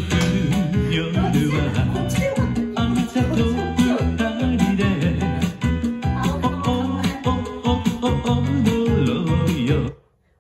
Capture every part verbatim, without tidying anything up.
降る夜はあなたと二人でおおおお踊ろうよ。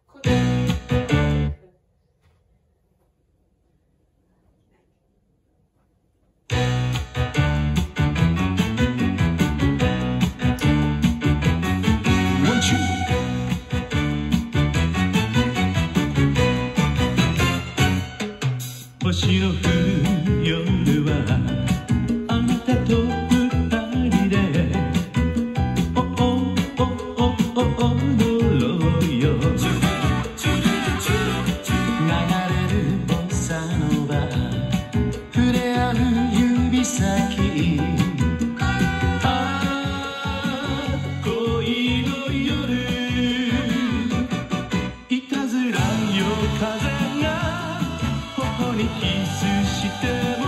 星の降る夜はあなたと二人でおおおおお踊ろうよ。流れるボサノバ触れ合う指先、ああ恋の夜いたずらよ風が頬にキスしても